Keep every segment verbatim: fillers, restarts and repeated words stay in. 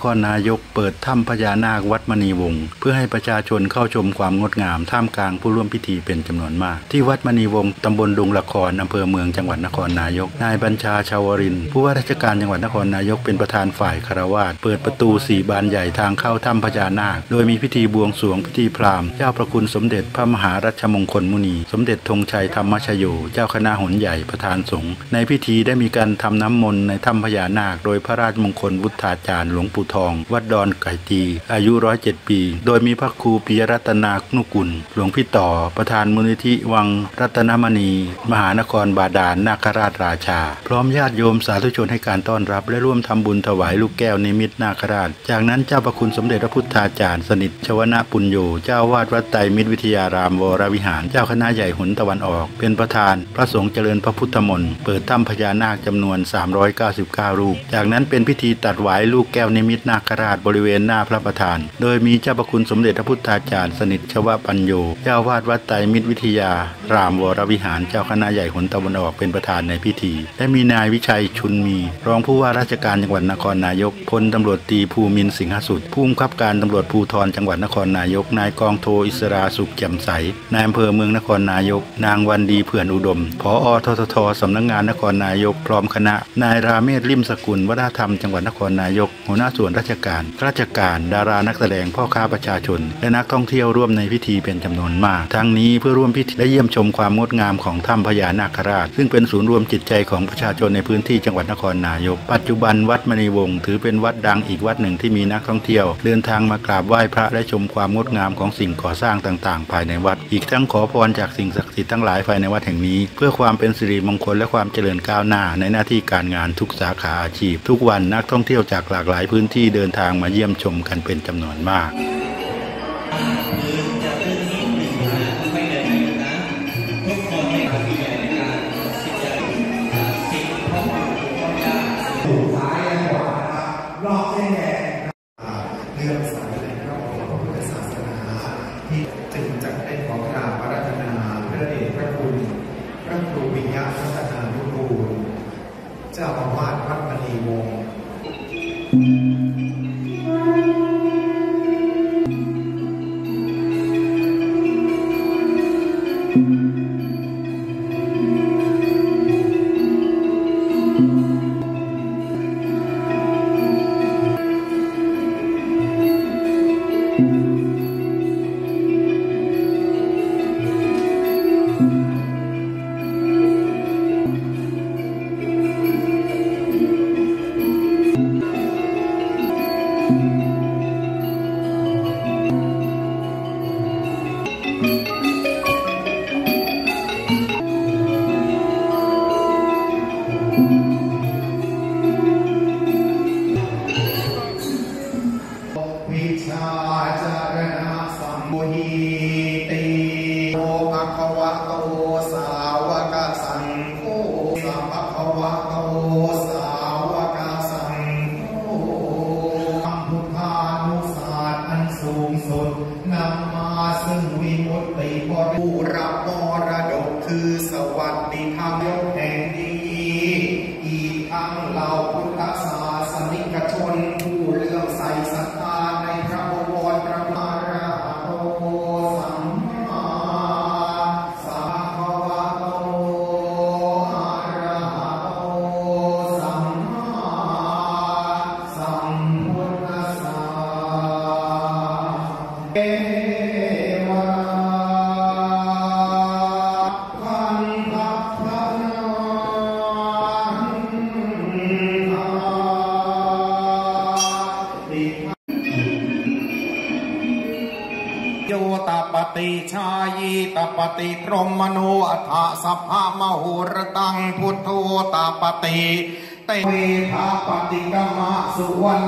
ครนายกเปิดถ้ำพญานาควัดมณีวงศ์เพื่อให้ประชาชนเข้าชมความงดงามท่ามกลางผู้ร่วมพิธีเป็นจำนวนมากที่วัดมณีวงศ์ตำบลดงละครอำเภอเมืองจังหวัดนครนายกนายบัญชาชาวรินทร์ผู้ว่าราชการจังหวัดนครนายกเป็นประธานฝ่ายคฤหัสถ์เปิดประตูสี่บานใหญ่ทางเข้าถ้ำพญานาคโดยมีพิธีบวงสรวงพิธีพราหมณ์เจ้าพระคุณสมเด็จพระมหารัชมงคลมุนีสมเด็จธงชัยธรรมชโยเจ้าคณะหนใหญ่ประธานสงฆ์ในพิธีได้มีการทำน้ำมนต์ในถ้ำพญานาคโดยพระราชมงคลวุฒาจารย์หลวงปู่ทองวัดดอนไก่ตีอายุร้อยเจ็ดปีโดยมีพระครูปิยรัตนานุกุลหลวงพี่ต่อประธานมูลนิธิวังรัตนมณีมหานครบาดาลนาคราชราชาพร้อมญาติโยมสาธุชนให้การต้อนรับและร่วมทำบุญถวายลูกแก้วนิมิตนาคราชจากนั้นเจ้าพระคุณสมเด็จพระพุทธาจารย์สนิทชวนะปุญโญเจ้าวาดวัดไตรมิตรวิทยารามวรวิหารเจ้าคณะใหญ่หนตะวันออกเป็นประธานพระสงฆ์เจริญพระพุทธมนต์เปิดถ้ำพญานาคจำนวนสามร้อยเก้าสิบเก้ารูปจากนั้นเป็นพิธีตัดหวายลูกแก้วนิมิตนาคราชบริเวณหน้าพระประธานโดยมีเจ้าพระคุณสมเด็จพระพุทธาจารย์สนิทชวปัญโยเจ้าวาดวัดไตรมิตรวิทยารามวรวิหารเจ้าคณะใหญ่หนตะวันออกเป็นประธานในพิธีและมีนายวิชัยชุนมีรองผู้ว่าราชการจังหวัดนครนายกพลตำรวจตรีภูมินทร์สิงหสุดผู้บังคับการตำรวจภูธรจังหวัดนครนายกนายกองโทอิสราสุขแจ่มใสนายอำเภอเมืองนครนายกนางวันดีเผื่อนอุดมผอ.ททท.สำนักงานนครนายกพร้อมคณะนายราเมศลิ่มสกุลวัฒนธรรมจังหวัดนครนายกหัวหน้าส่วนราชการข้าราชการดารานักแสดงพ่อค้าประชาชนและนักท่องเที่ยวร่วมในพิธีเป็นจำนวนมากทั้งนี้เพื่อร่วมพิธีและเยี่ยมชมความงดงามของถ้ำพญานาคราชซึ่งเป็นศูนย์รวมจิตใจของประชาชนในพื้นที่จังหวัดนครนายกปัจจุบันวัดมณีวงศ์ถือเป็นวัดดังอีกวัดหนึ่งที่มีนักท่องเที่ยวเดินทางมากราบไหว้พระและชมความงดงามของสิ่งก่อสร้างต่างๆภายในวัดอีกทั้งขอพรจากสิ่งศักดิ์สิทธิ์ทั้งหลายภายในวัดแห่งนี้เพื่อความเป็นสิริมงคลและความเจริญก้าวหน้าในหน้าที่การงานทุกสาขาอาชีพทุกวันนักท่องเที่ยวจากหลากหลายพื้นที่เดินทางมาเยี่ยมชมกันเป็นจำนวนมากเรื่องสายในพระพุทธศาสนาที่จึงจัดเป็นของกราบอาราธนาพระเดชพระคุณพระครูปิยะพัฒนานุกูลเจ้าอาวาสวัดมณีวงศ์วิชาจารณะสัมโมหิติโอภควะโตสาวกสังโฆสัพพะวะโตสาวกสังโฆพุทธานุศาสตร์อันสูงสุดนำมาซึ่งวิมุตติบริบูรณ์มรดกคือสวัสดิธรรมแห่งนี้อีกทั้งเหล่าพุทธศาสนิกชนผู้เลื่อมใสศรัทธาในพระบวรพระมหาโตสัมมาสัมพุทธโตอะระหะโตสัมมาสัมพุทธัสสะเอวะคันธะพะโยตปฏิชายีตปฏิพรหมโนอัฏฐสัพพะมโหรตังพุทโธตปฏิเตเวทาปฏิกรรมสุวรรณ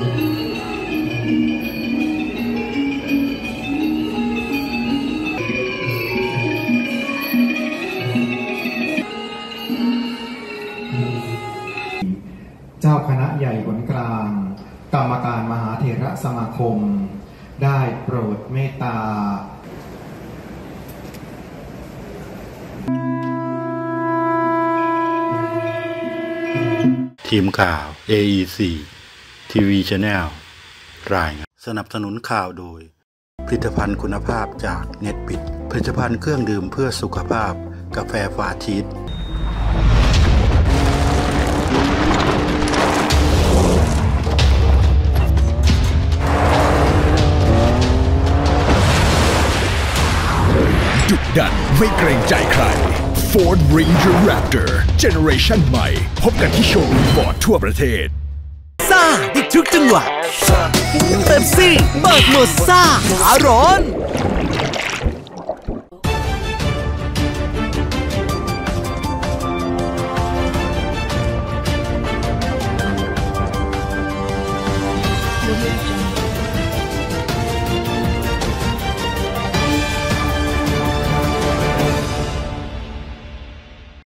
เจ้าคณะใหญ่หนกลางกรรมการมหาเถรสมาคมได้โปรดเมตตาทีมข่าว เอ อี ซี ที วี Channel รายงานสนับสนุนข่าวโดยผลิตภัณฑ์คุณภาพจากเน็ตบิดผลิตภัณฑ์เครื่องดื่มเพื่อสุขภาพกาแฟฟาชีสดุดันไม่เกรงใจใคร Ford Ranger Raptor Generation ใหม่พบกันที่โชว์รูมฟอร์ดทั่วประเทศซ่าอีกทุกจังหวะเป๊ปซี่เปิดโหมดซ่าขาร้อน